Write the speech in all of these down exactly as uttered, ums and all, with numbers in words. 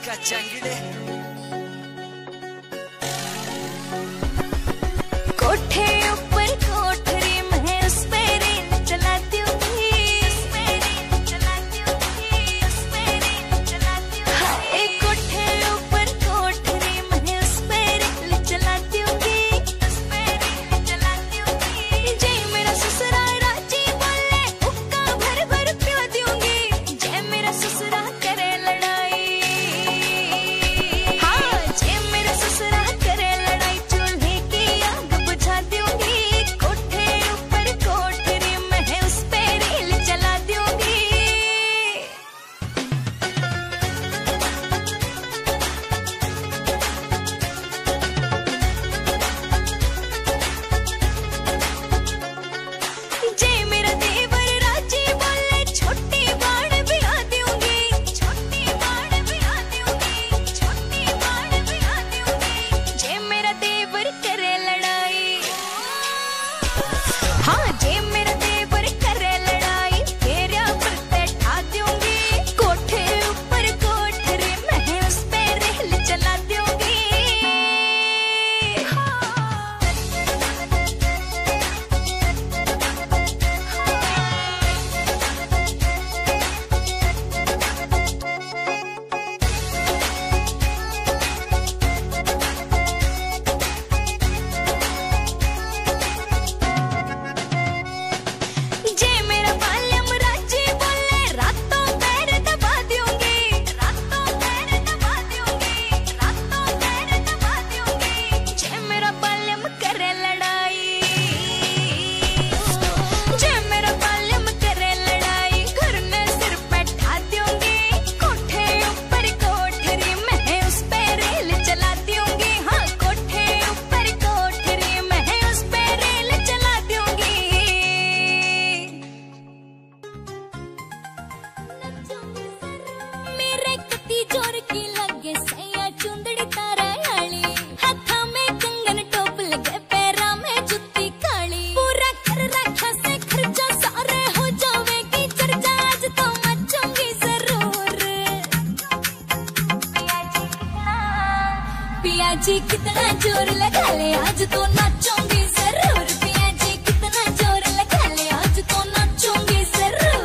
का चंगड़े कोठे ऊपर कोठरी में उस पे रेल चलाती हूँ उस पे रेल चलाती हूँ उस पे रेल चलाती हूँ हाय कोठे ऊपर कोठरी में उस पे रेल चलाती हूँ उस पे रेल चलाती हूँ जय मेरा ससुरा राजी बोले हुक्का भर भर पियो दूंगी जय मेरा ससुरा करे लड़ाई हाँ जय मेरा ससुरा करे लड़ाई चूल्हे की आग बुझा दूंगी कोठे ऊपर कोठरी में उस पे रेल चला दूंगी जय मेरा देवर राजी बोले छोटी बाड़ भी आ दूंगी छोटी बाड़ भी आ दूंगी छोटी बाड़ भी आ दूंगी जय मेरा देवर करे लड़ाई हाँ जय मेरा देवर करे लड़ाई तेरे पर बैठा दूंगी कोठे ऊपर कोठरी में उस पे रेल चला दूंगी जय मेरा बाल्यम राजी बोले रातों पैर दबा दूंगी रातों पैर दबा दूंगी रातों पैर दबा दूंगी जय मेरा बाल्यम करे लड़ाई जय मेरा बाल्यम करे लड़ाई घर में सिर बैठा दूंगी कोठे ऊपर कोठरी में उस पे रेल चला दूंगी हाँ कोठे ऊपर कोठरी में उस पे रेल चला दूंगी मेरे कती जोर की लगे सैया चुंदड़ी तारा याली हाथा में कंगन टोप लगे पैरा में जुत्ती काली पूरा कर रखा से खर्चा सारे हो जावेगी चर्चा आज तो मचूंगी जरूर पिया जी कितना जोर लगा ले आज तो नाचूंगी जरूर पिया जी कितना जोर लगा ले आज तो नाचूंगी जरूर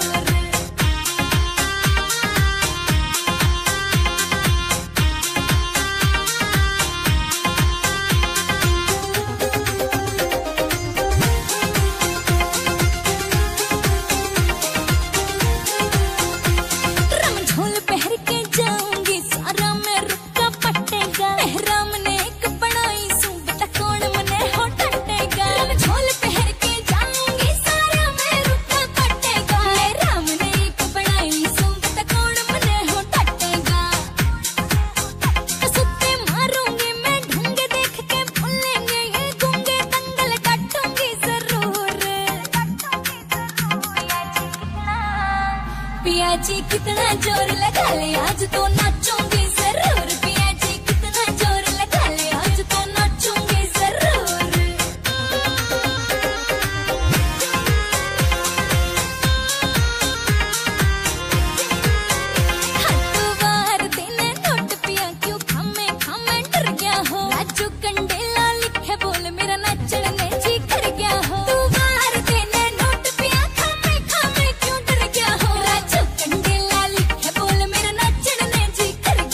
रमझोल पहर के जाऊंगी सारा में रुक्का पटेगा मेहराम ने एक बनाई सूबता कौन मने हो टटेगा रमझोल पहर के जाऊंगी सारा में रुक्का पटेगा मेहराम ने एक बनाई सूबता कौन मने हो टटेगा कसुत्ते मारूंगी मैं ढूंगे देख के भूलेंगे ये गूंगे दंगल काटूंगी जरूर पिया जी कितना जोर लगा ले आज तो नाचूंगी जरूर पिया जी कितना जोर लगा ले आज तो नाचूंगी जरूर हटवार देने नोट पिया क्यों खामे खामे डर गया हो राजू कंडेला लिखे बोल मेरा नाचण ने जी कर गया हो तू वार देने नोट पिया खामे खामे क्यों डर गया हो राजू कंडेला लिखे बोल मेरा नाचण ने जी कर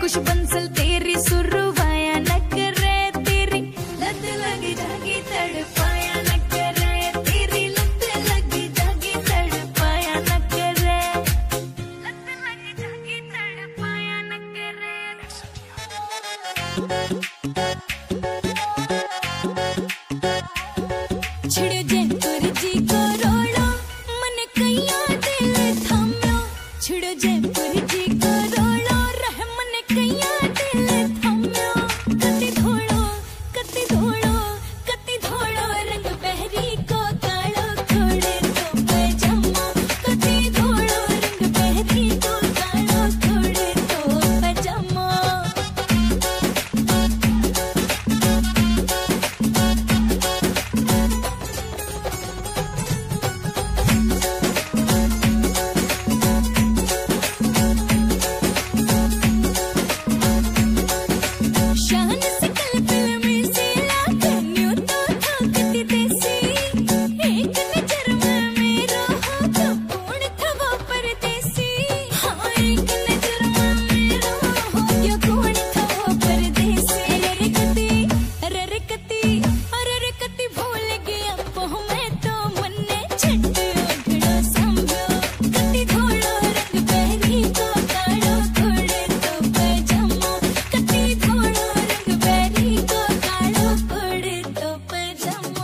कुछ बंसल तेरी सुरवाया न करे, तेरी लत लगी जागी तड़पाया न करे, तेरी लत लगी जागी तड़पाया न करे, लत लगी जागी तड़पाया न करे। छिड़ जयपुर जी को रोड़ा मन कैया दिल थाम्यो, छिड़ जयपुर जी को रोड़ा रह मन कैया दिल थाम्यो। कति धोड़ो कति धोड़ो कति धोड़ो रंग बहरी को कालो खोड़े तो पजामा, कति धोड़ो रंग बहरी को कालो खोड़े तो पजामा। शान से कल फिल्मी सी लागन्यू तो था कति देसी, एक नजर में मेरा हो तो कौन था वो परदेसी। हाँ एक नजर में मेरा हो यो कौन था वो परदेसी। अरे कति अरे रे कति अरे रे कति भूल गया वो मैं तो मन्ने छट ओढ़ो संभो, कति धोड़ो रंग बहरी को कालो खोड़े तो पजामा, कति धोड़ो रंग बहरी को कालो खोड़े तो पजामा।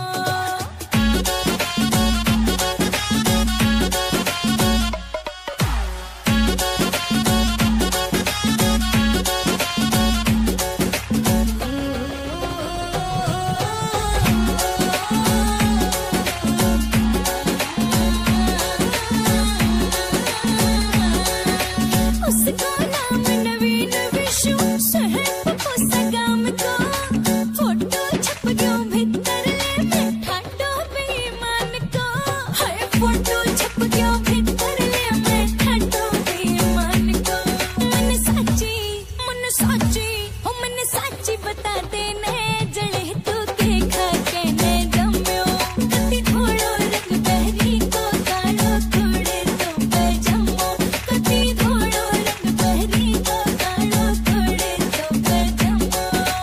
उसका नाम नवीन विशु शहर पप्पू सगाम को, फोटो छप गयो भीतर ले मैं ठाटो बेईमान को। हाय फोटो छप गयो भीतर ले मैं ठाटो बेईमान को। मन साची मन साची हो मन साची बता देने जड़े तू के खा के ने जम्यो, कति धोड़ो रंग बहरी को कालो खोड़े तो पजामा, कति धोड़ो रंग बहरी को कालो खोड़े तो पजामा।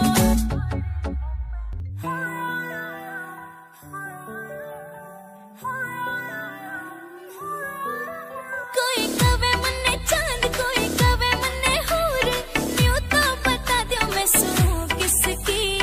कोई कवे मन्ने चांद कोई कवे मन्ने हूर, न्यू तो बता दो मैं सुनूं किसकी।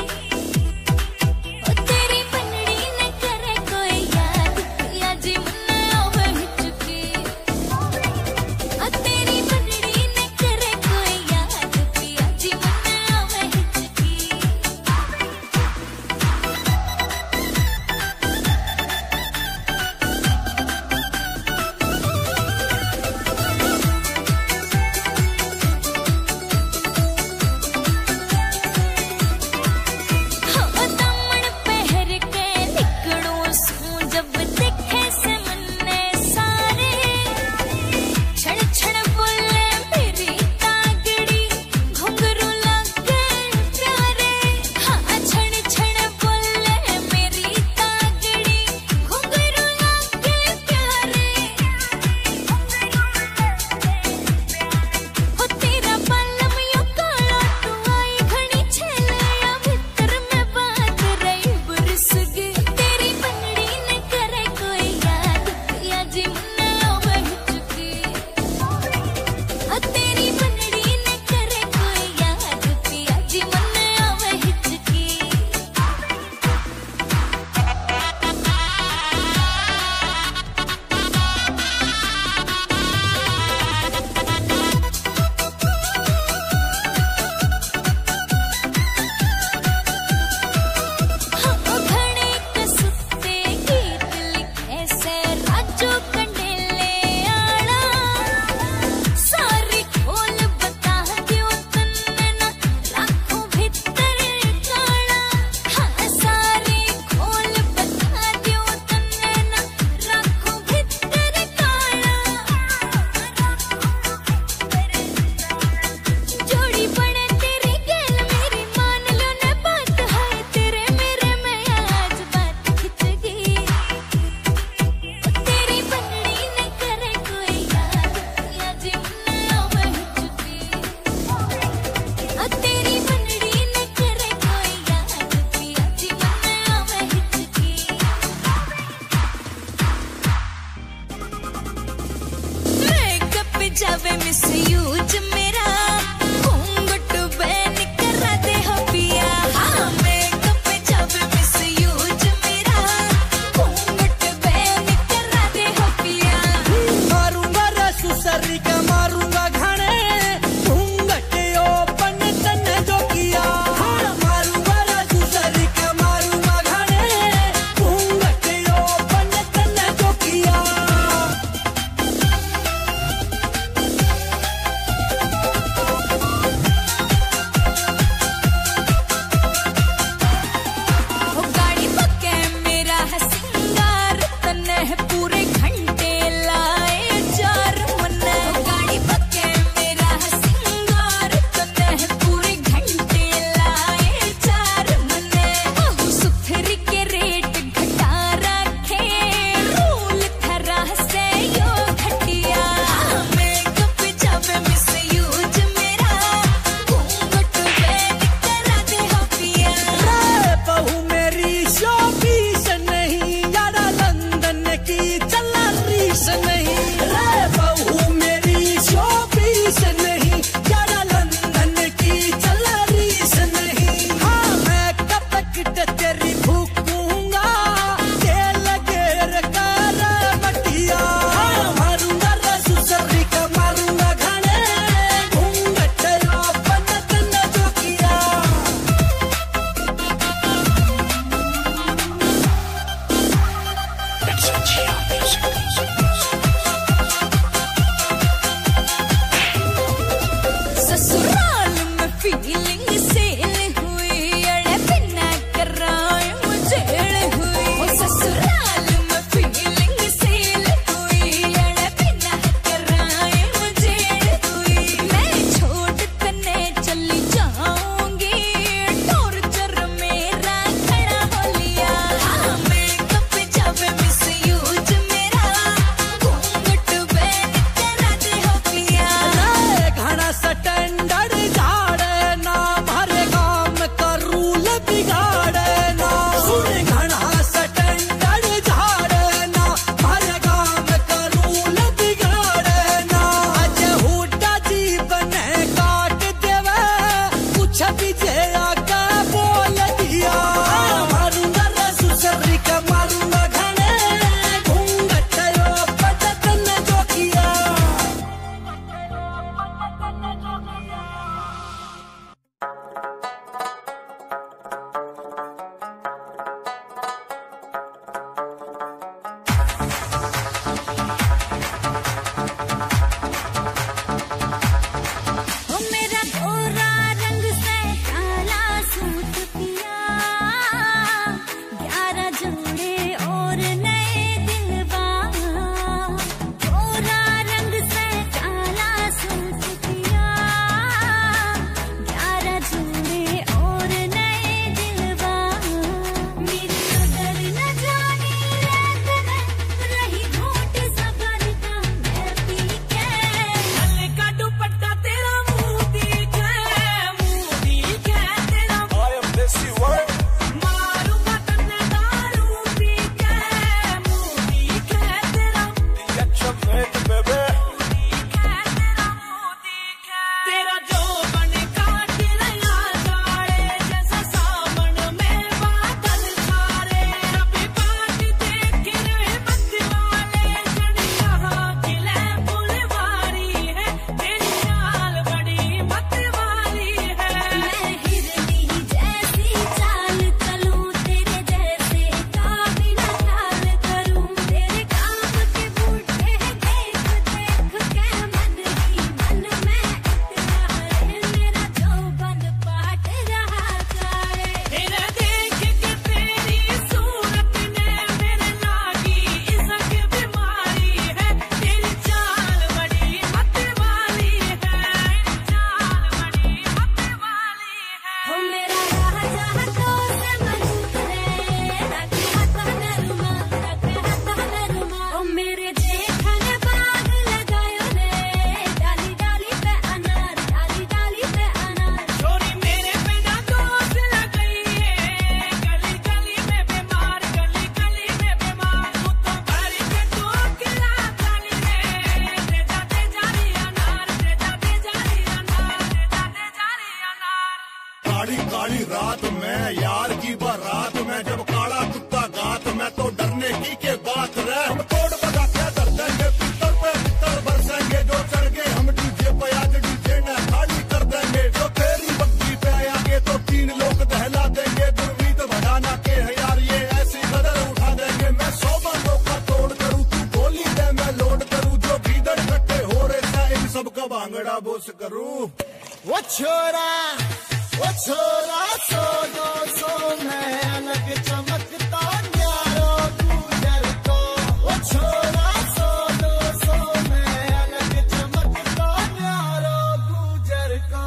काली रात में यार की बारात में जब काला कुत्ता गात में तो डरने की के बात रहे। हम तोड़ बजा के दर देंगे पित्तर पे पित्तर बरसेंगे जो चढ़ गए हम डीजे पे आज डीजे ने खाली कर देंगे। जो तेरी बग्गी पे आगे तो तीन लोग दहला देंगे। दुर्मीत बढ़ाना के है यार ये ऐसी कदर उठा देंगे। मैं सौ बंदों का तोड़ करूँ तू गोली दे मैं लोड करूँ। जो भीतर इकट्ठे हो रहे थे इन सबका भांगड़ा बोस करूँ। वो छोरा वो छोरा सो दो सो मैं अलग चमकता न्यारो गुजर को। वो छोरा सो दो सो मैं अलग चमकता न्यारो गुजर को।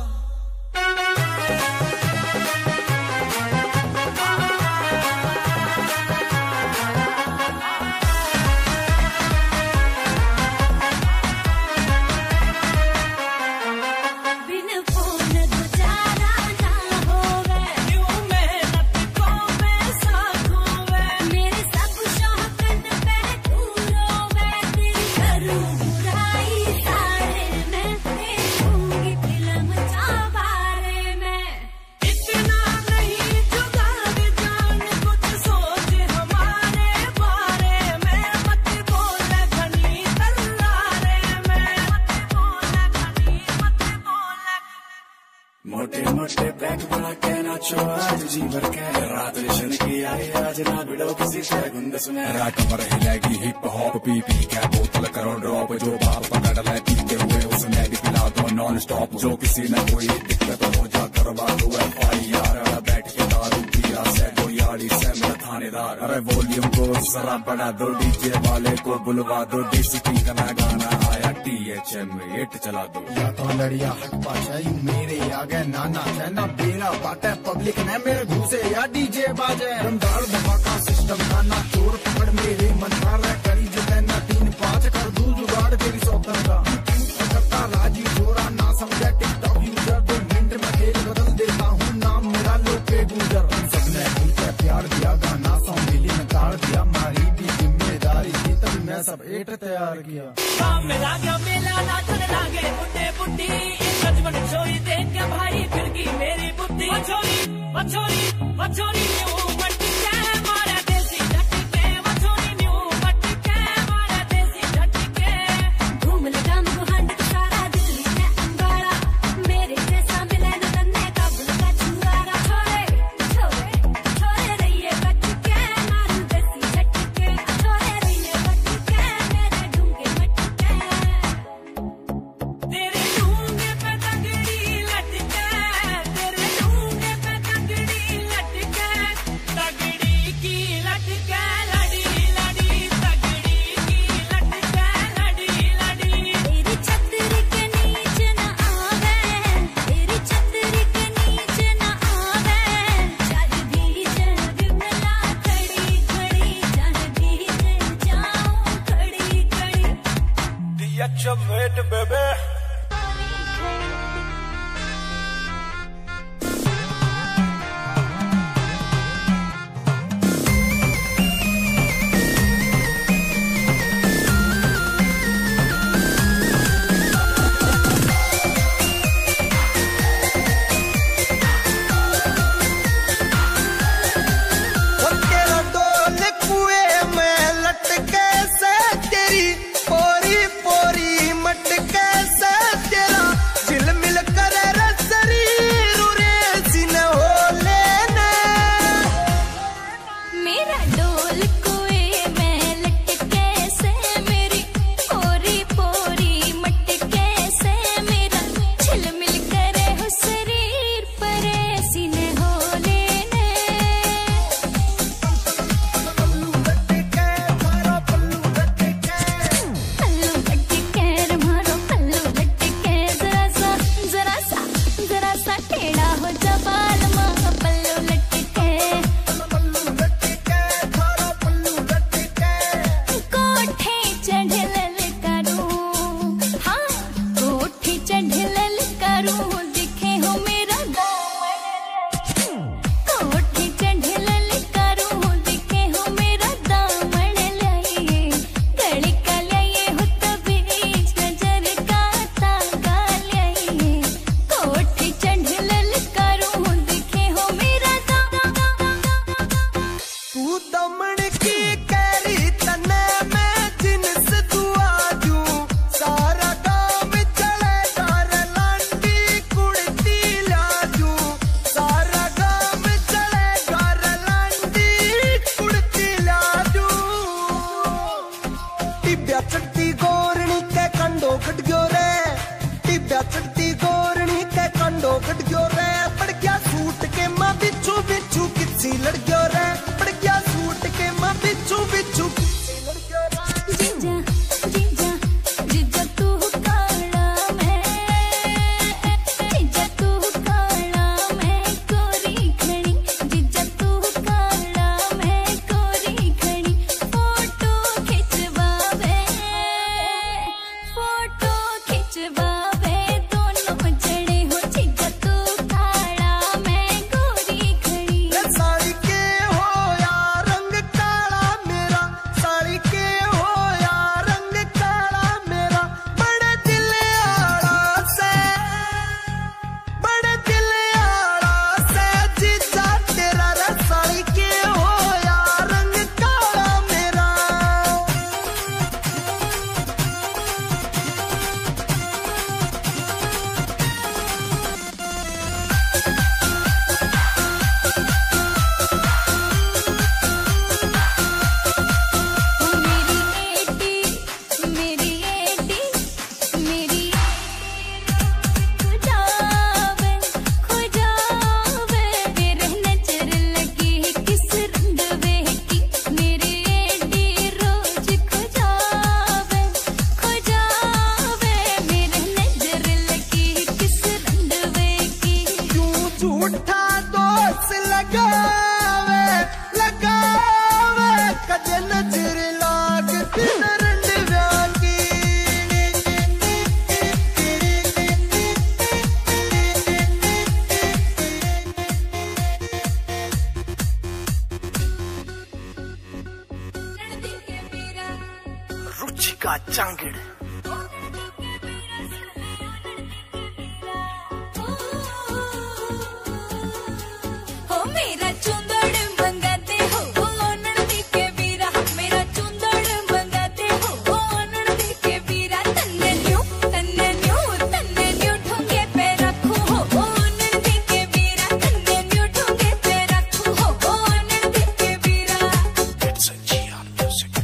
मोटे मोटे बैग बना के नाचो आज जी भर के रात जश्न की आई आज ना भिड़ो किसी से गुंद सुने। कमर हिलेगी हिप हॉप पी पी क्या बोतल करो ड्रॉप। जो बाप पकड़ ले पीते हुए उसने भी पिला दो नॉन स्टॉप। जो किसी ने कोई दिक्कत हो जा करवा दो एफ आई आर। बैठ के दारू पिया से दो यारी से मेरा थानेदार। अरे वॉल्यूम को जरा बढ़ा दो डीजे वाले को बुलवा दो। देसी की का गाना आया टी एच एम एट चला दो। या तो लड़िया हट पाशाई मेरे आगे नाना कहना बेरा बाटे पब्लिक ने मेरे घूसे या डीजे बाजे। दमदार धमाका सिस्टम का ना चोर पकड़ मेरे मन कर करी जो कहना तीन पाँच कर दू जुगाड़ तेरी सौतन का। करता राजी जोरा ना समझे टिकटॉक यूजर। दो मिनट में खेल बदल देता हूँ नाम मेरा लोके गुजर। सबने मिलकर प्यार दिया गाना सौ मिली में ताड़ दिया। मारी भी जिम्मेदारी थी तभी मैं सब एट तैयार किया। काम में लागे मेला नाचने लागे बुड्ढे बुड्ढी। बचपन छोरी देख के भाई फिर की मेरी बुद्धि। छोरी छोरी छोरी न्यू बटके मारा देसी झटके। छोरी न्यू बटके मारा देसी झटके। घूम लगा मुहंड सारा दिल्ली में अंगारा। मेरे जैसा मिले न तन्ने का बुलका चुंगारा। छोरे छोरे छोरे रहिए बटके मारू देसी झटके। छोरे रहिए बटके मेरे ढूंगे मटके। तेरे ढूंगे पे तगड़ी लटके। तेरे ढूंगे पे तगड़ी लटके। झूठा दोस्त लगावे लगावे कदे नजर लागती नरंड व्यागी रुचिका चांगड़ मेरा चुंदड़ मंगाते हो नड़दी के वीरा मेरा चुंदड़ मंगाते हो नड़दी के वीरा तन्ने न्यू तन्ने न्यू तन्ने न्यू ठुंगे पे रखू हो नड़दी के वीरा तन्ने न्यू ठुंगे पे रखू हो नड़दी के वीरा It's a Gian music.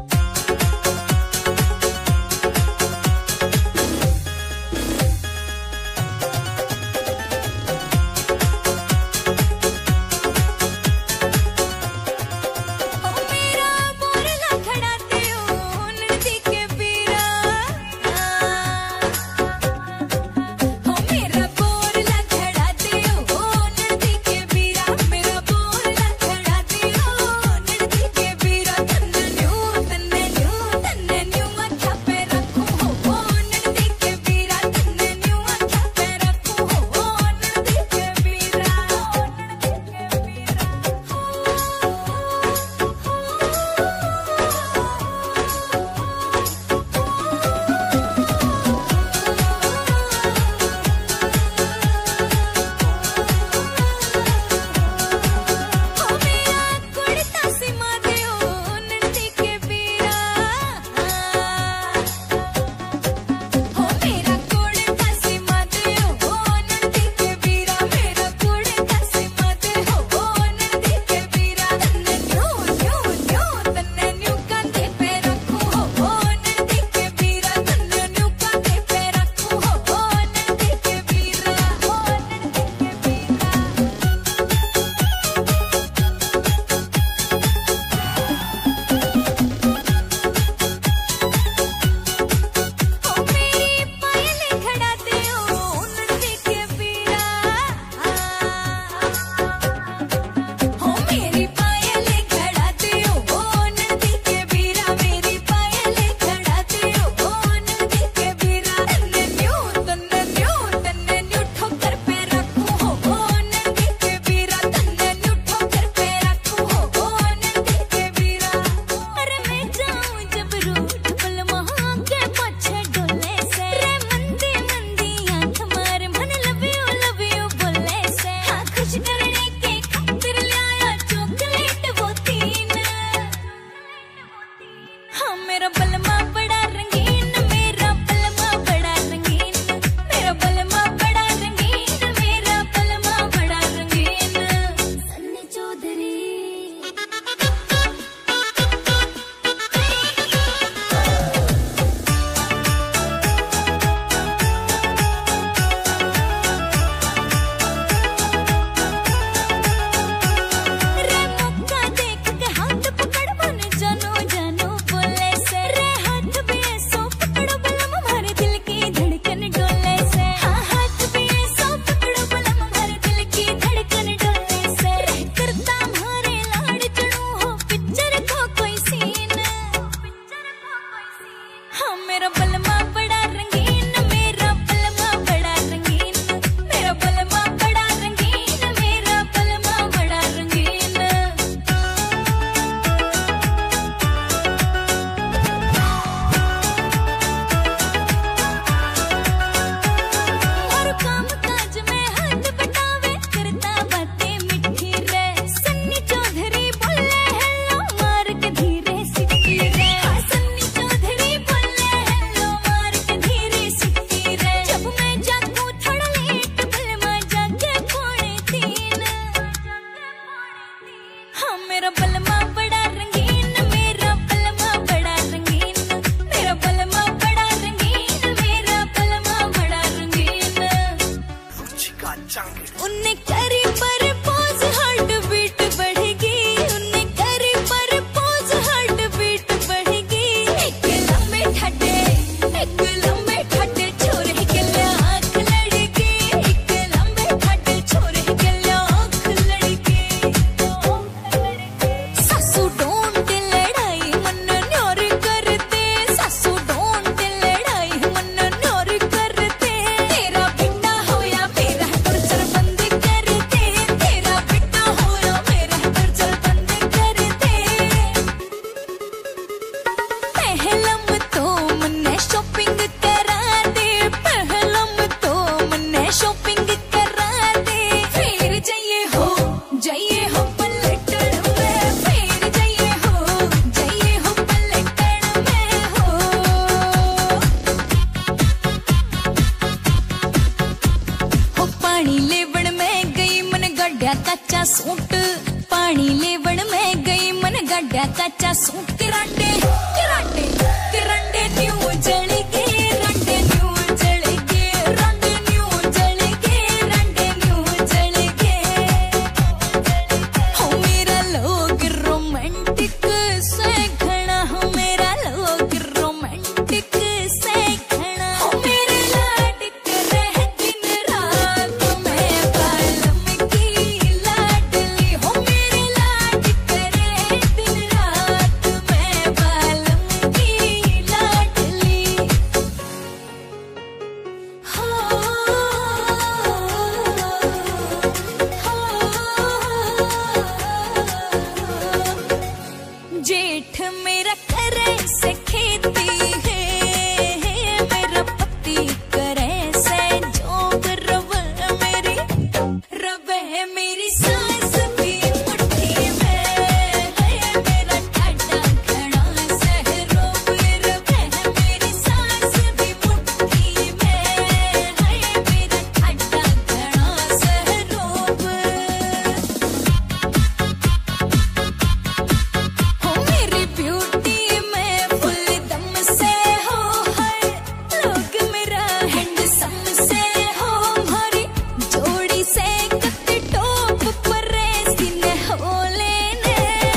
मेरा बोरला खड़ाते हो नड़दी के वीरा हो मेरा बोरला खड़ाते हो नड़दी के वीरा मेरा बोरला खड़ाते हो नड़दी के वीरा तन्ने न्यू तन्ने न्यू तन्ने न्यू आँखा पे रखू हो नड़दी के वीरा तन्ने न्यू आँखा पे रखू हो नड़दी के वीरा नड़दी के हो मेरा कुड़ता सिमा दे हो नड़दी के वीरा हो मेरा कुड़ता सिमा दे हो नड़दी के वीरा मेरा कुड़ता सिमा दे हो नड़दी के वीरा तन्ने न्यू न्यू न्यू तन्ने न्यू कांधे पे रखू हो नड़दी के वीरा तन्ने न्यू कांधे पे रखू हो नड़दी के वीरा हो नड़दी के वीरा हो मेरी पायलें खड़ाते हो नड़दी के वीरा हो मेरी पायलें खड़ाते हो नड़दी के वीरा मेरी पायलें खड़ाते हो नड़दी के वीरा तन्ने न्यू तन्ने न्यू तन्ने न्यू ठोकर पे रखू हो नड़दी के वीरा तन्ने न्यू ठोकर पे रखू हो नड़दी के वीरा अरे मैं जाऊं जब रूठ बलमा के पछे डोले से रे मंदी मंदी आंख मार मन लव यू लव यू बोले से हाँ खुश करने के खातिर लाया चॉकलेट वो तीन हाँ मेरा बलमा बड़ा रंगीन मेरा बलमा बड़ा रंगीन मेरा बलमा बड़ा रंगीन मेरा बलमा बड़ा रंगीन सन्नी चौधरी रे मुक्का देख के हाथ पकड़ मन जानो जानो बोले से रे हाथ भी ऐसो पकड़ो बलम हमारे दिल की धड़कन डोले से हाँ हाथ भी ऐसो पकड़ो बलम हमारे दिल की धड़कन डोले से रे करता हमारे लाड़ चढ़ू हो पिक्चर को कोई सीन हाँ मेरा बलमा बड़ा रंगीन मेरा बलमा बड़ा रंगीन मेरा बलमा बड़ा रंगीन मेरा बलमा बड़ा रंगीन हर काम काज में हाथ बटावे करता बातें मिठी रे सन्नी चौधरी बोले हेलो मार के धीरे सिटी रे हाँ सन्नी चौधरी बोले हेलो मार के धीरे सिटी रे जब मैं जागूं थोड़ा लेट बलमा जाके पौने तीन हाँ मेरा बलमा बड़ा रंगीन मेरा बलमा बड़ा रंगीन मेरा बलमा बड़ा रंगीन मेरा बलमा बड़ा रंगीन रुचिका चांगड़ उन्ने करी पर पोज हार्ट बीट बढ़ेगी उन्ने करी पर पोज हार्ट बीट बढ़ेगी एक लंबे ठटे एक लंबे ठटे छोरे के लिए आँख लड़ेगी एक लंबे ठटे छोरे पानी लेवन में गई मन गड्ढा कच्चा सूट, पानी लेवन में गई मन गड्ढा कच्चा सूट। किराटे किराटे किरंडे न्यू जल के रंडे न्यू जल के रंडे न्यू जल के रंडे न्यू जल के। हो मेरा लोग रोमांटिक से घना, हो मेरा लोग रोमांटिक से घना। हो मेरे लाडक रह दिन रात मैं बालम की लाडली। हो मेरे लाडक रह दिन रात मैं बालम की लाडली। जेठ मेरा करे से खेती है, मेरा पति करे से जोग। रब मेरी रब है मेरी सांस भी मुट्ठी में है, मेरा ठाडा घड़ा सहरोब। रब है मेरी सांस भी मुट्ठी में है, मेरा ठाडा घड़ा सहरोब। हो मेरी ब्यूटी में फुल दम से हो हर लोग मेरा हैंडसम से हो। हमारी जोड़ी से कत्ते टॉप पर रेसिन हो लेने।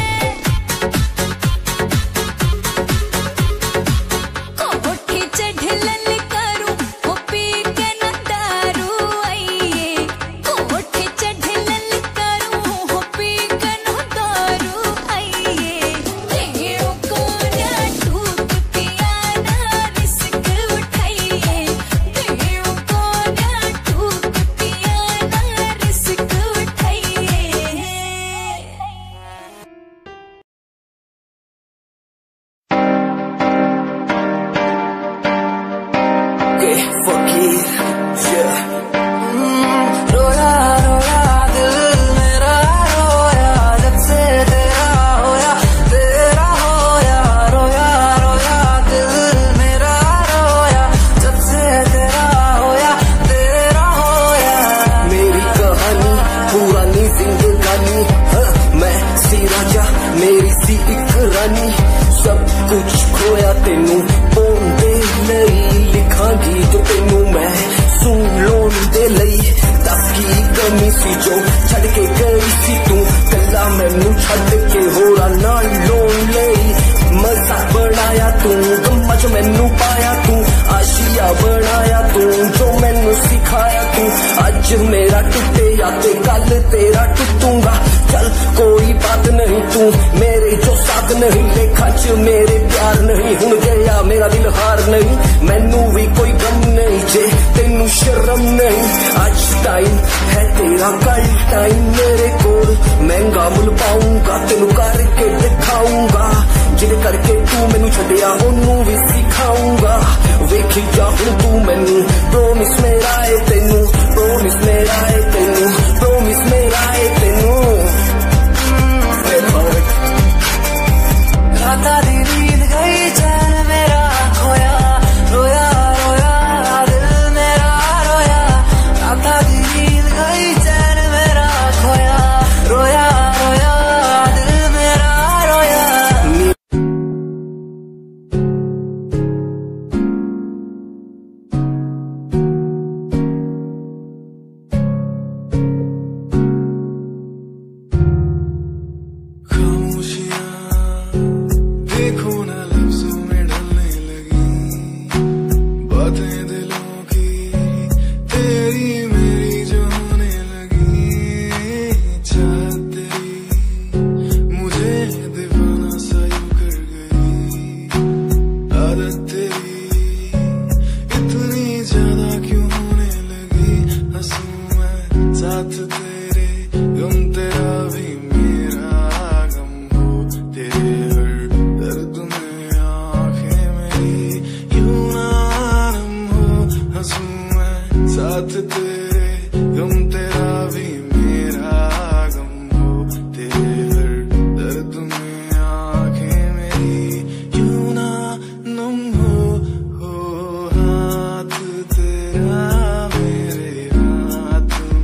कोठी चढ़ ललकारूं हो पी के न दारू आइए। कोठी चढ़ ललकारूं हो पी के न दारू आइए। देव को ना टूट पिया ना रिस्क उठाइए। देव को ना टूट पिया ना रिस्क उठाइए। के फकीर yeah. हम्म, रोया रोया दिल मेरा रोया जब से तेरा होया तेरा होया। रोया रोया दिल मेरा रोया जब से तेरा होया तेरा होया। मेरी कहानी पुरानी जिंदगानी हाँ, मैं सी राजा मेरी सी एक रानी। सब कुछ खोया तेनू पोंदे नहीं लिखांगी जो तेनू मैं सुन लोन दे लई। दस की कमी सी जो छड़ के गई सी तू कला मैनू छड़ के होरा नाल लोन लई। मजाक बनाया तू गम्मा जो मैनू पाया तू आशिया बनाया तू जो मैनू सिखाया तू। अज मेरा टुटे या ते कल तेरा टुटूंगा। चल कोई बात नहीं तू मेरे जो साथ नहीं लेखा च मेरे प्यार नहीं। हुण गया मेरा दिल हार नहीं मैनू भी कोई गम नहीं जे तेनू शर्म नहीं। आज टाइम है तेरा कल टाइम मेरे कोल महंगा मुल पाऊंगा तेनू करके दिखाऊंगा। जिद करके तू मैनू छड्डिया ओनू भी सिखाऊंगा। वेखी जा हुण तू मैनू प्रोमिस मेरा है तेनू प्रोमिस मेरा है तेनू प्रोमिस मेरा है तेनू। राता दी नींद गई चैन मेरा खोया रोया रोया दिल मेरा रोया। राता दी नींद गई चैन मेरा खोया रोया रोया दिल मेरा रोया। तेरा मेरे हाथ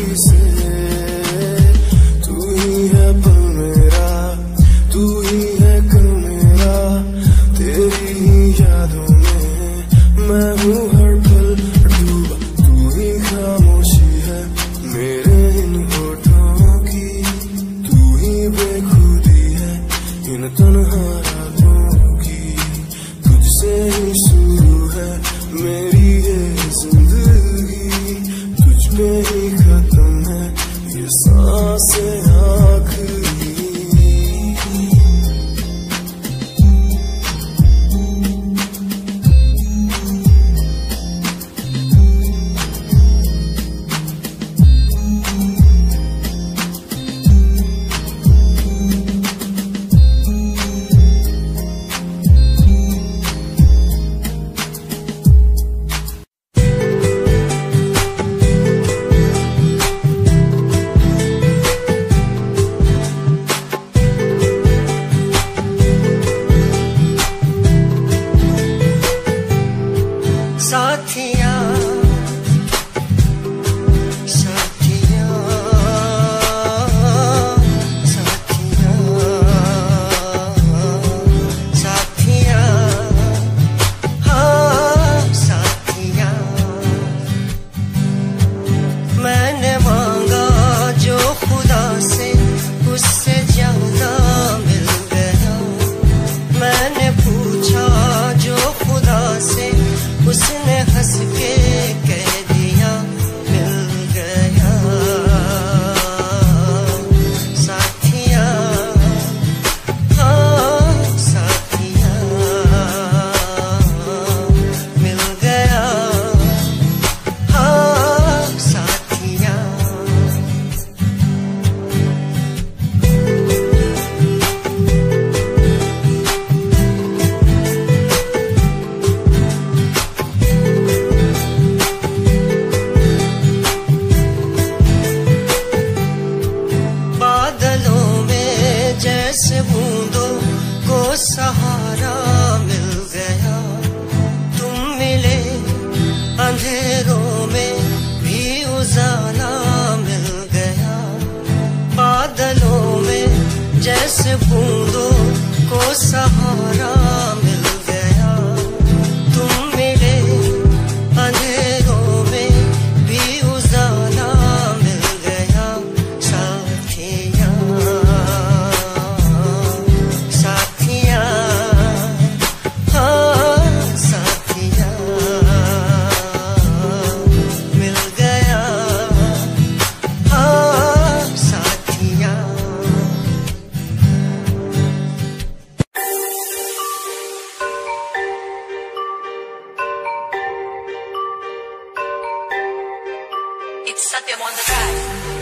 से, तू ही है पल मेरा, तू ही है कल मेरा, तेरी ही यादों में मैं हूँ हर पल डूबा, तू ही खामोशी है मेरे इन होठों की, तू ही बेखुदी है इन तन्हा रातों की, तुझसे ही शुरू है मेरी ये जिंदगी, तुझ पे ही खत्म है ये सांसें आखिरी। साथिया साथिया साथिया साथिया हाँ साथिया, मैंने मांगा जो खुदा से उससे ज्यादा मिल गया, मैंने पूछा जो खुदा से उसने हंस के कह दिया मिल गया। साथिया हाँ साथिया मिल गया, हाँ साथिया। जैसे बूंदों को सहारा मिल गया, तुम मिले अंधेरों में भी उजाला मिल गया, बादलों में जैसे बूंदों को सहारा मिल गया, तुम मिले अंधेरों में भी उजाला मिल गया। साथिया Satyam on the track.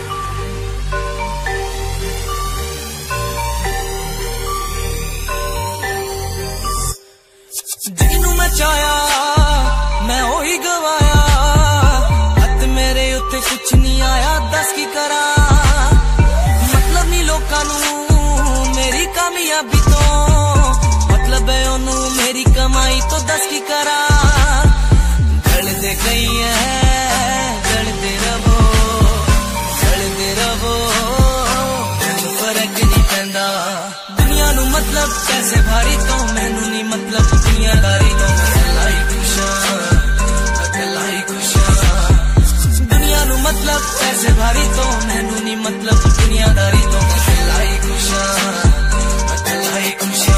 ਜਿਹਨੂੰ ਮੈਂ ਚਾਹਿਆ ਮੈਂ ਉਹੀ ਗਵਾਇਆ, ਹੱਥ ਮੇਰੇ ਉੱਤੇ ਕੁਛ ਨਹੀਂ ਆਇਆ, ਦੱਸ ਕੀ ਕਰਾਂ, ਮਤਲਬ ਨਹੀਂ ਲੋਕਾਂ ਨੂੰ ਮੇਰੀ ਕਾਮਯਾਬੀ ਤੋਂ, ਮਤਲਬ ਹੈ ਉਹਨੂੰ ਮੇਰੀ ਕਮਾਈ ਤੋਂ, ਦੱਸ ਕੀ ਕਰਾਂ, ਢਲਦੇ ਗਈ ਐ ਢਲਦੇ ਰਵੋ ਢਲਦੇ ਰਵੋ, ਮੈਨੂੰ ਫਰਕ ਨਹੀਂ ਪੈਂਦਾ, ਦੁਨੀਆ ਨੂੰ ਮਤਲਬ ਪੈਸੇ ਭਾਰੀ ਤੋਂ, ਮੈਨੂੰ ਨਹੀਂ ਮਤਲਬ ਦੁਨੀਆਦਾਰੀ ਤੋਂ, ਅਕਲਾ ਹੀ ਖੁਸ਼ਾਂ ਅਕਲਾ ਹੀ ਖੁਸ਼ਾਂ, ਦੁਨੀਆ ਨੂੰ ਮਤਲਬ ਪੈਸੇ ਭਾਰੀ ਤੋਂ, ਮੈਨੂੰ ਨਹੀਂ ਮਤਲਬ ਦੁਨੀਆਦਾਰੀ ਤੋਂ, ਅਕਲਾ ਹੀ ਖੁਸ਼ਾਂ ਅਕਲਾ ਹੀ ਖੁਸ਼ਾਂ।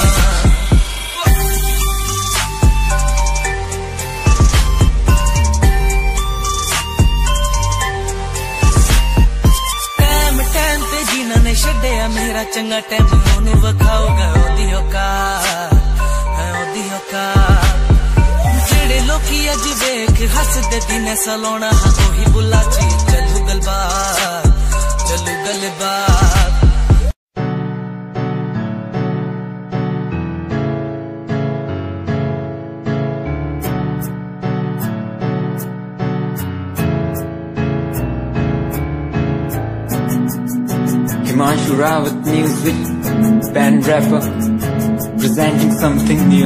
ਛੱਡਿਆ ਮੇਰਾ ਚੰਗਾ ਟਾਈਮ ਉਹਨੂੰ ਵਿਖਾਊਗਾ ਉਹਦੀ ਔਕਾਤ ਹੈ ਉਹਦੀ ਔਕਾਤ, ਜਿਹੜੇ ਲੋਕੀ ਅੱਜ ਵੇਖ ਹੱਸਦੇ ਦਿਨੇ ਸਲਾਉਣਾ ਉਹੀ ਬੁੱਲਾ ਚ ਚੱਲੂ ਗੱਲਬਾਤ ਚੱਲੂ ਗੱਲਬਾਤ। Himanshu Rawat music, band rapper, presenting something new.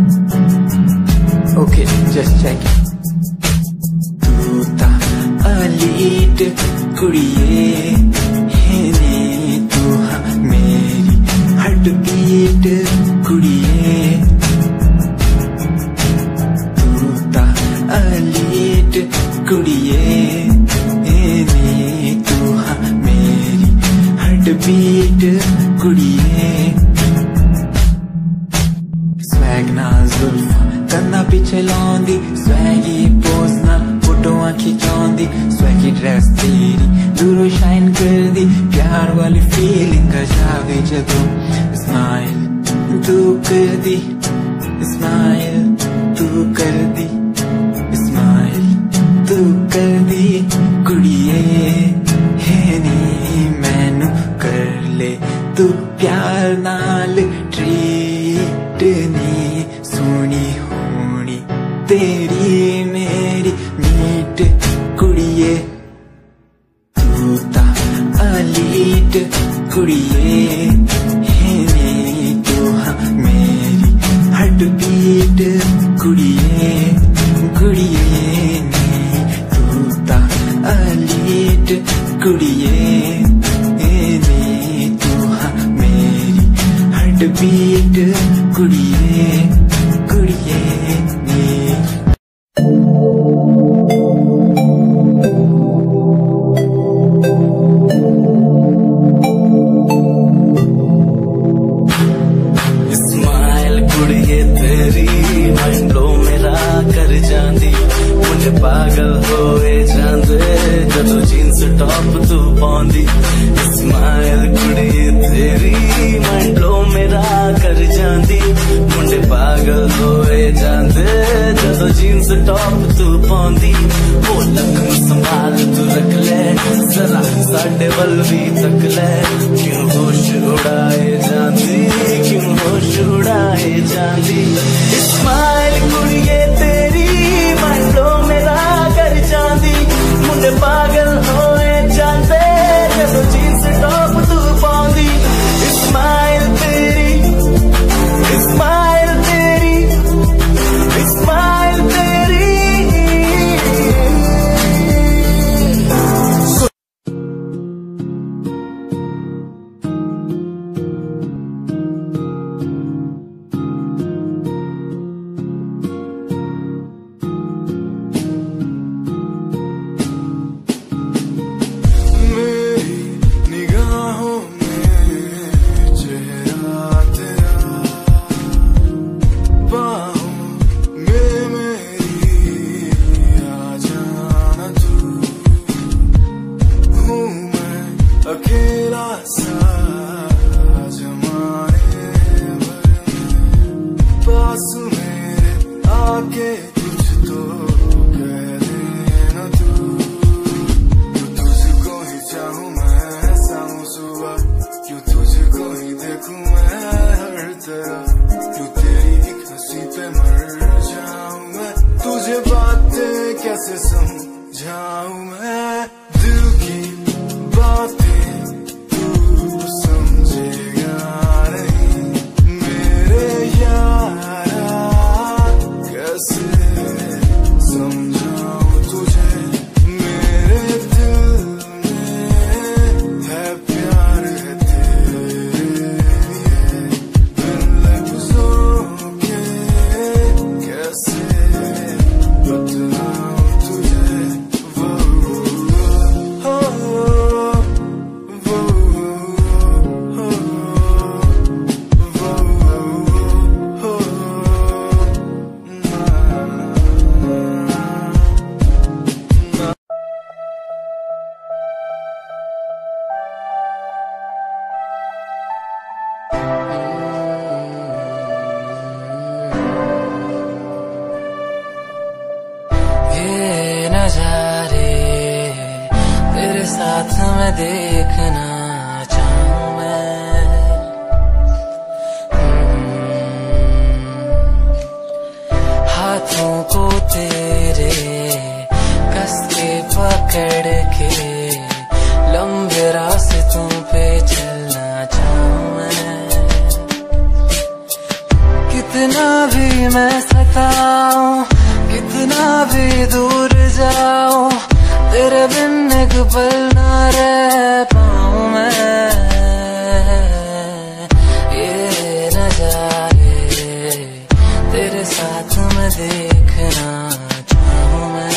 Okay, just check it. Tuta अलीट कुड़िए नी तू हाँ मेरी हार्ट बीट कुड़िए तू ता अलीट कुड़िए नी तू हाँ मेरी हार्ट बीट कुड़िए स्वैग ना जुल्फा कंधा पिछे लाउंदी स्वैगी पोज ना फोटोआं खिंचाउंदी स्वैगी ड्रेस तेरी दूरों शाइन कर दी प्यार वाली फीलिंग का जावे जदों स्माइल तू कर दी स्माइल तू कर दी स्माइल तू कर दी कुड़िए है नी मैनू कर ले तू प्यार नाल ट्रीट नी सोनी होनी तेरी मेरी मीट कुड़िए तू ता अलीट कुड़िए है नी तू हाँ मेरी हार्ट बीट कुड़िए कुड़िए नी तू ता अलीट कुड़िए नी तू हाँ मेरी हार्ट बीट कुड़िए कुड़िए नी स्माइल कुड़िए तेरी माइंड ब्लो मेरा कर जांदी मुझे पागल होए जांदे जदों जीन्स टॉप तू पाउंदी स्माइल कुड़िए तेरी माइंड ब्लो मेरा कर जांदी मुझे पागल होए जांदे जदों जीन्स टॉप तू पाउंदी वो लक संभाल तू रख ले जरा साडे वल भी तक ले क्यों होश उड़ाए जांदी क्यों होश उड़ाए जांदी स्माइल कुड़िए तेरी माइंड ब्लो मेरा कर जांदी मुझे पागल होए जांदे जदों जीन्स टॉप तू पाउंदी स्माइल तेरी स्माइल तेरी स्माइल तेरी अकेला सा जमाने भर पास मेरे आके कुछ तो कह देना तू तुझको ही चाहूं मैं शाम सुबह क्यों तुझको ही देखूं मैं हर तरफ क्यों तेरी एक हंसी पे मर जाऊं मैं तुझे बातें कैसे समझाऊं मैं दिल की बातें नजारे तेरे साथ मैं देखना चाहूं मैं हाथों को तेरे कस के पकड़ के लंबे रास्तों पे चलना चाहूं मैं कितना भी मैं सताऊं कितना भी दूर जाऊं तेरे बिन एक पल ना रह पाऊं मैं, ये नजारे तेरे साथ में देखना चाहूं मैं।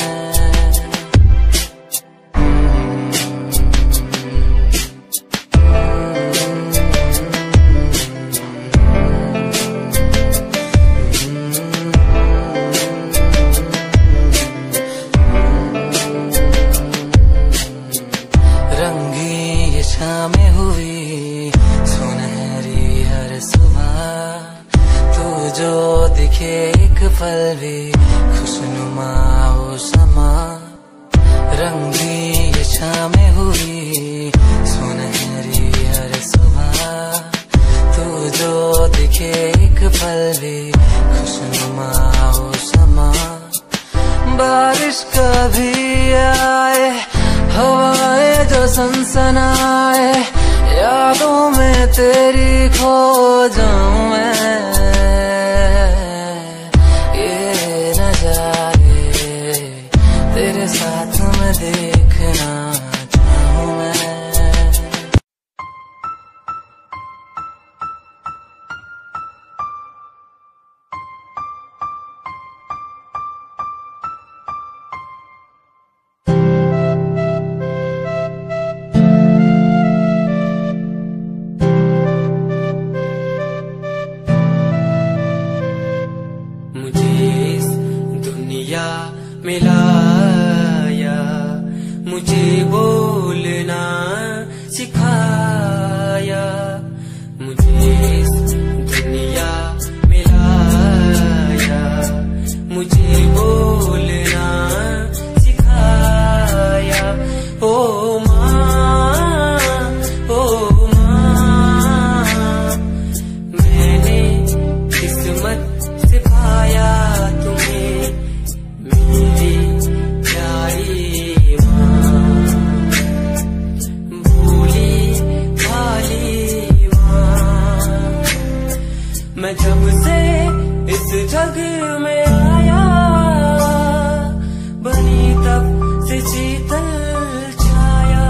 में हुई सुनहरी हर सुबह, तू जो दिखे एक पल भी खुशनुमा हो समा। रंगी ये शामें हुई सुनहरी हर सुबह, तू जो दिखे एक पल भी खुशनुमा हो समा। बारिश कभी आए हवाएं जो सनसनाए, यादों में तेरी खो जाऊं मैं, ये नजारे तेरे साथ में देखना चाहूं मैं। मिलाया मुझे बोलना सिखाया, मुझे इस दुनिया मिलाया मुझे बोलना सिखाया। ओ माँ ओ माँ मैंने किस्मत से पाया तुम्हें, मेरी प्यारी माँ, भोली भाली माँ। मैं जब से इस जग में आया, बनी तब से शीतल छाया।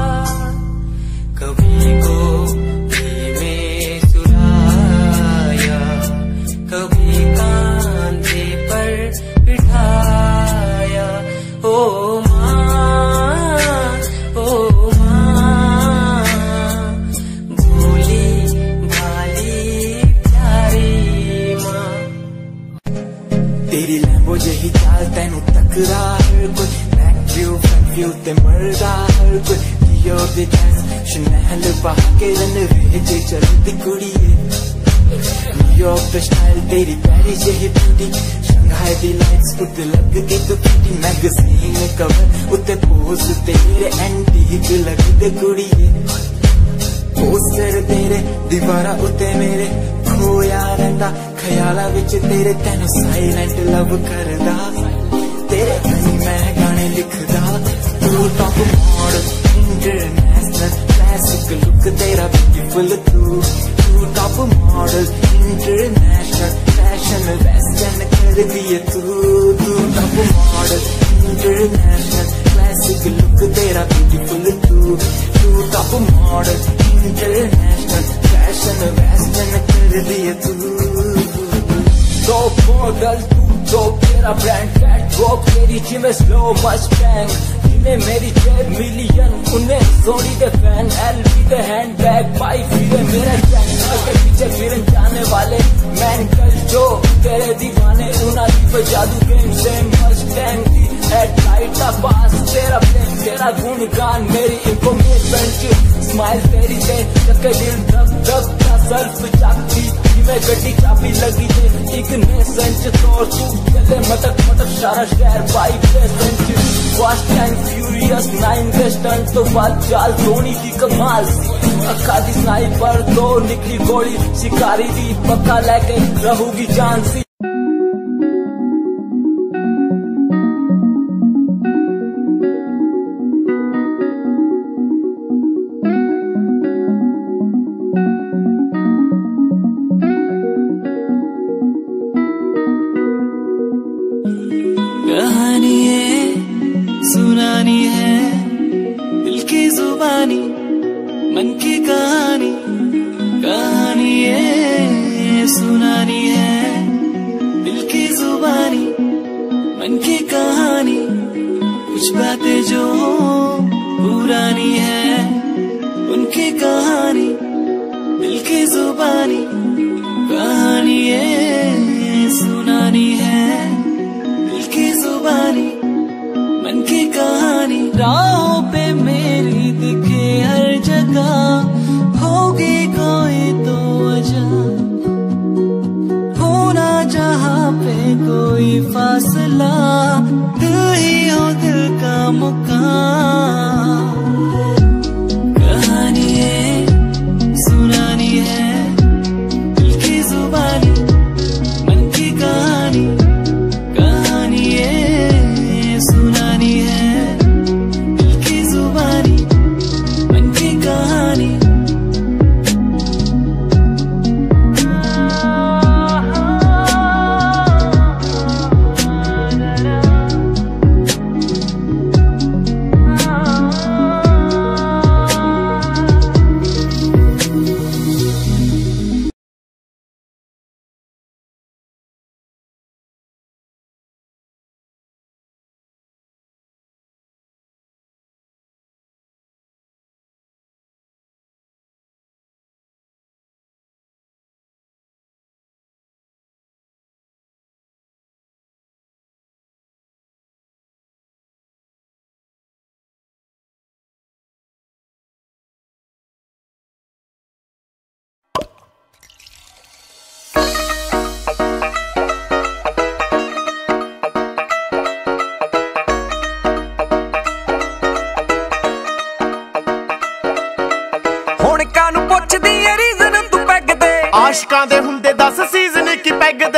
कभी गोदी में सुलाया, कभी कांधे पर बिठाया। ओ माँ ओ माँ भोली भाली प्यारी माँ। तेरी लैम्बो जही चाल तैनू तकदा हर कोई, बैक व्यू फ्रंट व्यू ते मरदा हर कोई। दियो दे डैंस शनैल बहा के रन वे चलदी कुड़िए, न्यूयॉर्क दा स्टाइल तेरी पैरी जही ब्यूटी, शंघाई दी लाइट्स उत्ते लग के तो पिटी। मैगजीन कवर उत्ते पोज तेरे एंटीक लगदे कुड़िए, पोस्टर तेरे दीवारा उत्ते मेरे खोया रहिंदा ख्याला विच तेरे। तैनू साइलेंट लव करदा, तेरे कहीं मैं गाने लिखदा। तू top model international classic look तेरा ब्यूटीफुल। तू तू top model international fashion western कर दिए तू। तू top model international classic look तेरा ब्यूटीफुल। तू तू top model international fashion western कर दिए तू। तो मॉडल तू तो तेरा ब्रांड कैट वॉक तेरी जिम स्लो मस्टैंग, जिन्हें मेरी जेब मिलियन उन्हें सोनी दे फैन। एलवी दे हैंड बैग पाई फिरे मेरे चैनल के पीछे फिर जाने वाले मैन कल जो तेरे दीवाने। उना दी जादू गेम से मस्टैंग की हेडलाइट का पास तेरा प्लेन तेरा गुणगान मेरी इंफॉर्मेशन। स्माइल तेरी से चक्के दिल धक धक का सर्फ चाकती मैं गड्डी चाबी लगी थे एक ने संच तौर तू चले मटक मटक सारा शहर बाई पे संच। फास्ट एंड फ्यूरियस नाइन के स्टंट तो बात चाल धोनी की कमाल सी। अक्का दी स्नाइपर तो निकली गोली शिकारी दी पक्का लेके रहूगी जान सी। कहानी है सुनानी है जुबानी मन की कहानी कहानी ये सुनानी है। दिल की जुबानी मन की कहानी कुछ बातें जो पुरानी है उनकी कहानी। दिल की जुबानी कहानी ये सुनानी है। दिल की जुबानी मन की कहानी। राहों पे मेरी दिखे हर जगह होगी कोई तो वजह। होना जहाँ पे कोई फासला दिल ही हो दिल का मुकाम। कहानी ये सुनानी है। दिल की जुबानी मन की कहानी कहानी ये सुनानी है। दिल की जुबानी मन की कहानी। आशिकां दे हुंदे दस सीजन की पैग दे।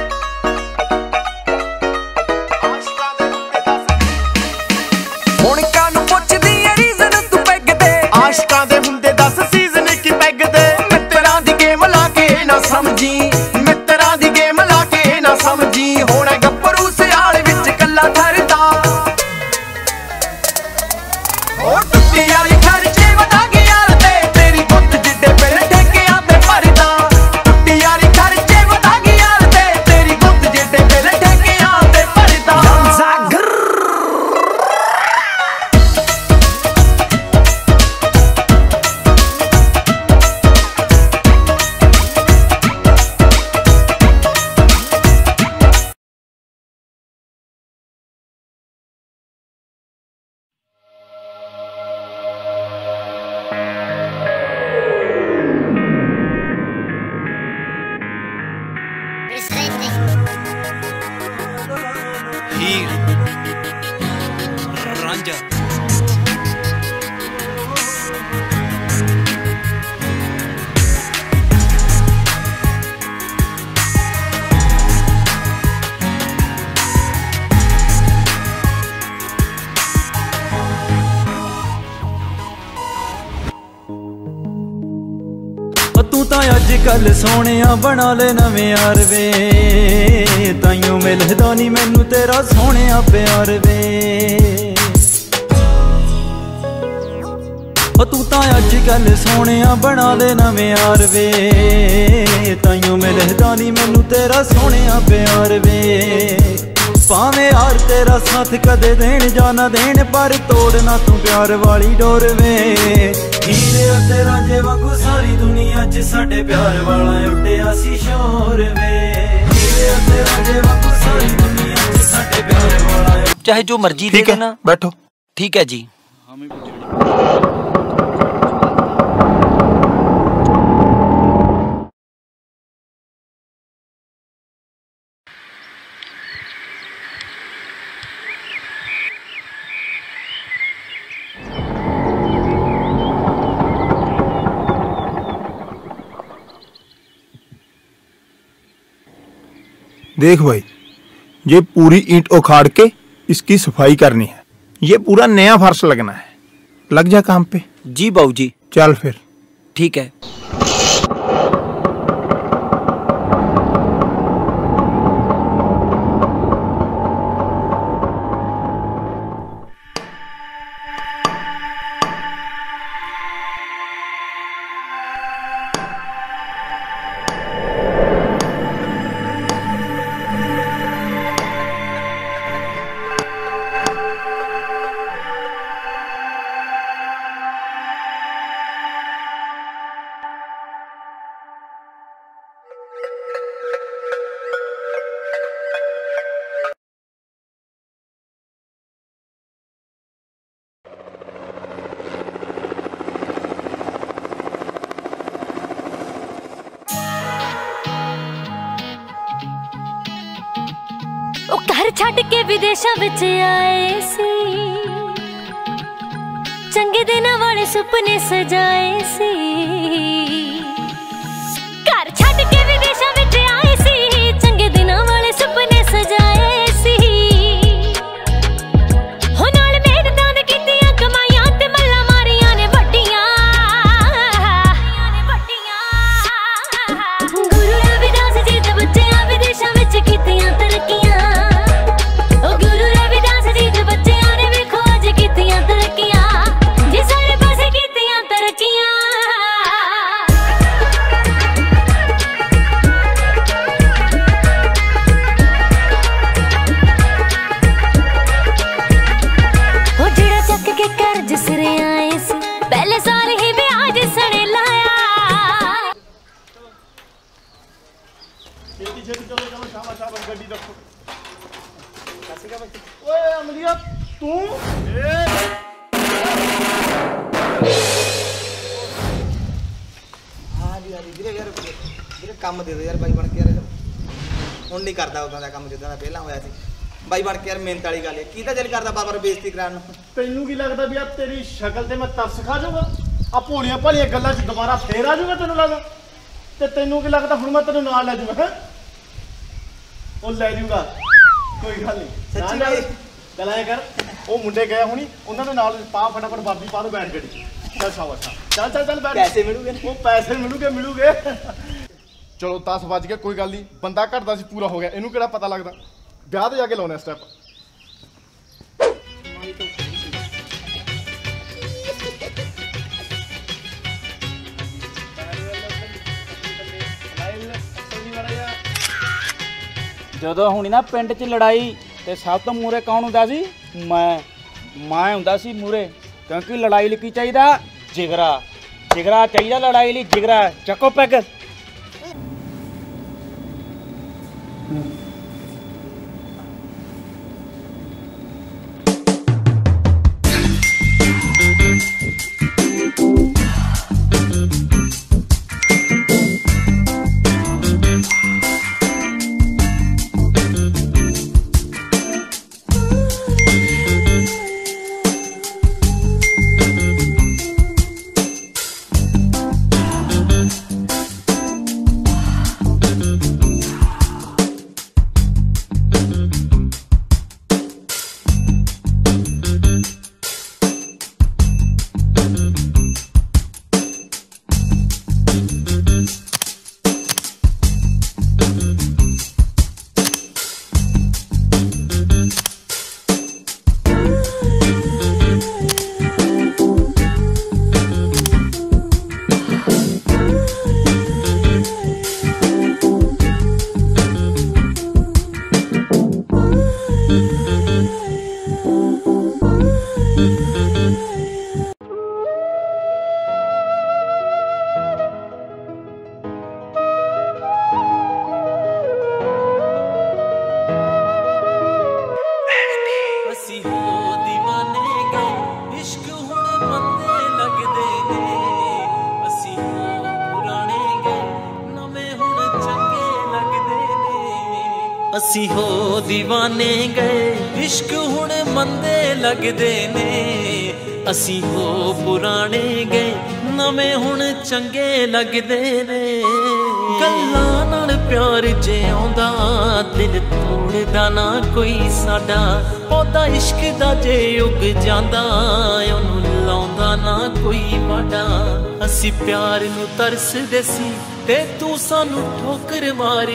हुण कानू पुछदी ए रीजन तू पैग दे। आशिकां दे हुंदे दस सीजन की पैग दे। मित्तरां दी गेम ला के ना समझी मित्तरां दी गेम ला के ना समझी। होण गप्परू सियाल विच कल्ला ठरदा ओ टुੱਟੀ यारी खर्चे वधा गई यार ते तेरी बुੱਤ जिड्डे बिल ठेकियां ते भरदा। हीर रांझा तू तां अज कल सोहणिया बना ले नवे यार वे। ताइयों मिलदा नी मैनू तेरा सोहणिया प्यार वे। तू तां अज कल सोहणिया बना ले नवे यार वे। ताइयों मिलदा नी मैनू तेरा सोहणिया प्यार वे। भावें यार तेरा साथ कदे देण जाना देण पर तोड़ना तू प्यार वाली डोर वे। हीरे तेरा जे वांगू सारी दुनिया च साडे प्यार वाला उड्डिया सी शोर वे। हीरे तेरा जे वांगू सारी दुनिया च साडे प्यार वाला। चाहे जो मर्जी दे देना। बैठो। ठीक है जी। देख भाई, ये पूरी ईंट उखाड़ के इसकी सफाई करनी है। ये पूरा नया फर्श लगना है। लग जा काम पे। जी बाबू जी। चल फिर। ठीक है। घर छड़ के विदेशों विच आए सी, चंगे दिनां वाले सुपने सजाए सी। घर छड़ के विदेशों विच आए सी, चंगे दिनां वाले सुपने सजाए सी। हो नाल मेहनतां दे कीतियां कमाईयां ते मल्लां मारियां ने वड्डियां। गुरु रविदास जी दे बच्चेआं विदेशों विच कीतियां तरक्कियां। ओ गुरु रविदास जी दे बच्चेआं ने वेखो अज कीतियां तरक्कियां, जी सारे पासे कीतियां तरक्कियां। पहले साल ही ब्याज सड़े लाया। छेती छेती चलो चलो शाबाश शाबाश गड्डी रखो। ओए अमलिया तू ए हाँ जी हाँ जी ਵੀਰੇ ਯਾਰ ਵੀਰੇ ਕੰਮ ਦੇ ਦਿਓ ਯਾਰ ਬਾਈ ਬਣ ਕੇ ਯਾਰ ਹੁਣ ਨਹੀਂ ਕਰਦਾ ਉਦਾਂ ਦਾ ਕੰਮ ਜਿੱਦਾਂ ਦਾ ਪਹਿਲਾਂ ਹੋਇਆ ਸੀ। ਬਾਈ ਬਣ ਕੇ ਯਾਰ ਮਿਹਨਤ ਵਾਲੀ ਗੱਲ ਹੈ, ਕੀ ਤਾਂ ਦਿਲ ਕਰਦਾ ਬਾਬਾ ਨੂੰ ਬੇਇੱਜ਼ਤੀ ਕਰਾਉਣ ਨੂੰ। ਤੈਨੂੰ ਕੀ ਲੱਗਦਾ ਵੀ ਆ ਤੇਰੀ ਸ਼ਕਲ ਤੇ ਮੈਂ ਤਰਸ ਖਾ ਜਾਊਗਾ? ਆ ਭੋਲੀਆਂ ਭਾਲੀਆਂ ਗੱਲਾਂ 'ਚ ਦੁਬਾਰਾ ਫੇਰ ਆ ਜਾਊਗਾ ਤੈਨੂੰ ਲੱਗਦਾ? ਤੇ ਤੈਨੂੰ ਕੀ ਲੱਗਦਾ ਹੁਣ ਮੈਂ ਤੈਨੂੰ ਨਾਲ ਲੈ ਜਾਊਗਾ? ਹੈ ਉਹ ਲੈ ਜਾਊਗਾ, ਕੋਈ ਗੱਲ ਨਹੀਂ। ਸੱਚੀ ਨਾਲ ਬਾਈ ਚੱਲ ਐਂ ਕਰ, ਉਹ ਮੁੰਡੇ ਗਏ ਹੁਣੀ, ਉਹਨਾਂ ਦੇ ਨਾਲ ਪਾ ਫਟਾਫਟ ਬਾਬੀ ਪਾ ਦੋ ਬੈਠ ਗੱਡੀ। ਚੱਲ ਸ਼ਾਬਾਸ਼ ਚੱਲ ਚੱਲ ਚੱਲ ਬੈਠ। ਪੈਸੇ ਮਿਲੂਗੇ? ਉਹ ਪੈਸੇ ਮਿਲੂਗੇ ਮਿਲੂਗੇ। ਚਲੋ ਦਸ ਵੱਜ ਗਏ, ਕੋਈ ਗੱਲ ਨਹੀਂ, ਬੰਦਾ ਘਟਦਾ ਸੀ ਪੂਰਾ ਹੋ ਗਿਆ, ਇਹਨੂੰ ਕਿਹੜਾ ਪਤਾ ਲੱਗਦਾ। ਵਿਆਹ ਤੇ ਜਾ ਕੇ ਲਾਉਣਾ ਸਟੈਪ। ਜਦੋਂ ਹੁਣੀ ਨਾ ਪਿੰਡ 'ਚ ਲੜਾਈ ਤੇ ਸਭ ਤੋਂ ਮੂਰੇ ਕੌਣ ਹੁੰਦਾ ਸੀ? ਮੈਂ ਮੈਂ ਹੁੰਦਾ ਸੀ ਮੂਰੇ, ਕਿਉਂਕਿ ਲੜਾਈ ਲਈ ਕੀ ਚਾਹੀਦਾ? ਜਿਗਰਾ। ਜਿਗਰਾ ਚਾਹੀਦਾ ਲੜਾਈ ਲਈ, ਜਿਗਰਾ। ਚੱਕੋ ਪੈਗ। ਅਸੀਂ ਹੋ دیਵਾਨੇ ਗਏ ਇਸ਼ਕ ਹੁਣ ਮੰਦੇ ਲੱਗਦੇ ਨੇ। ਅਸੀਂ ਹੋ ਪੁਰਾਣੇ ਗਏ ਨਵੇਂ ਹੁਣ ਚੰਗੇ ਲੱਗਦੇ ਨੇ। ਗੱਲਾਂ ਨਾਲ ਪਿਆਰ ਜੇ ਆਉਂਦਾ ਦਿਲ ਤੋੜਦਾ ਨਾ ਕੋਈ ਸਾਡਾ। ਪੌਦਾ ਇਸ਼ਕ ਦਾ ਜੇ ਉੱਗ ਜਾਂਦਾ ਉਹਨੂੰ ਲਾਉਂਦਾ ਨਾ ਕੋਈ ਵਾਡਾ। ਅਸੀਂ ਪਿਆਰ ਨੂੰ ਤਰਸਦੇ ਸੀ ਤੇ ਤੂੰ ਸਾਨੂੰ ਠੋਕਰ ਮਾਰ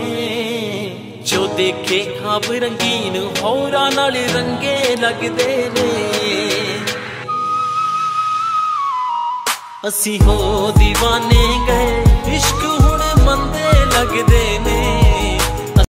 ਗਈ। ਜੋ ਦੇਖੇ ਖਾਬ ਰੰਗੀਨ ਹੋਰਾਂ ਨਾਲ ਰੰਗੇ ਲੱਗਦੇ ਨੇ। ਅਸੀਂ ਹੋ دیਵਾਨੇ ਗਏ ਇਸ਼ਕ ਹੁਣ ਮੰਦੇ ਲੱਗਦੇ